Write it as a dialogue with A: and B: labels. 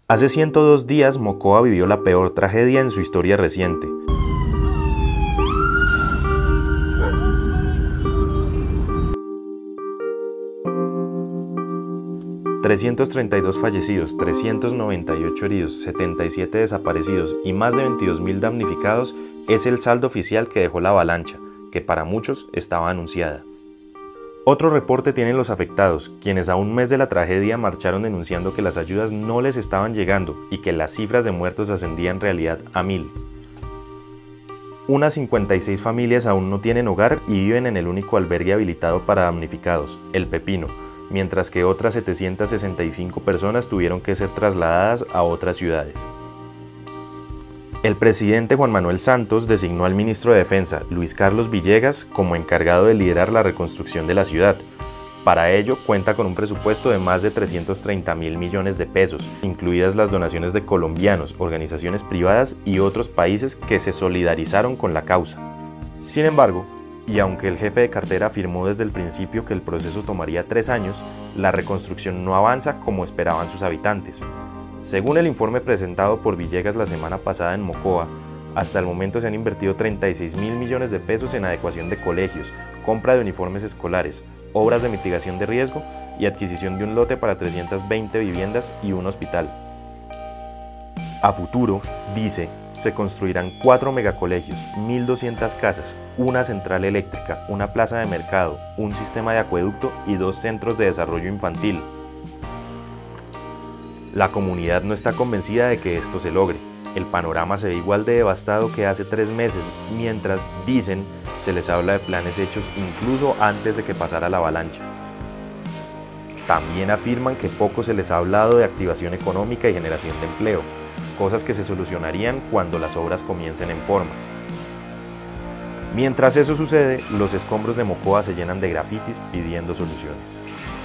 A: Hace 102 días, Mocoa vivió la peor tragedia en su historia reciente. ...332 fallecidos, 398 heridos, 77 desaparecidos y más de 22.000 damnificados es el saldo oficial que dejó la avalancha, que para muchos estaba anunciada. Otro reporte tienen los afectados, quienes a un mes de la tragedia marcharon denunciando que las ayudas no les estaban llegando y que las cifras de muertos ascendían en realidad a 1000. Unas 56 familias aún no tienen hogar y viven en el único albergue habilitado para damnificados, El Pepino, mientras que otras 765 personas tuvieron que ser trasladadas a otras ciudades. El presidente Juan Manuel Santos designó al ministro de Defensa, Luis Carlos Villegas, como encargado de liderar la reconstrucción de la ciudad. Para ello, cuenta con un presupuesto de más de 330.000 millones de pesos, incluidas las donaciones de colombianos, organizaciones privadas y otros países que se solidarizaron con la causa. Sin embargo, y aunque el jefe de cartera afirmó desde el principio que el proceso tomaría 3 años, la reconstrucción no avanza como esperaban sus habitantes. Según el informe presentado por Villegas la semana pasada en Mocoa, hasta el momento se han invertido 36.000 millones de pesos en adecuación de colegios, compra de uniformes escolares, obras de mitigación de riesgo y adquisición de un lote para 320 viviendas y un hospital. A futuro, dice, se construirán 4 megacolegios, 1.200 casas, una central eléctrica, una plaza de mercado, un sistema de acueducto y 2 centros de desarrollo infantil. La comunidad no está convencida de que esto se logre. El panorama se ve igual de devastado que hace 3 meses, mientras, dicen, se les habla de planes hechos incluso antes de que pasara la avalancha. También afirman que poco se les ha hablado de activación económica y generación de empleo, cosas que se solucionarían cuando las obras comiencen en forma. Mientras eso sucede, los escombros de Mocoa se llenan de grafitis pidiendo soluciones.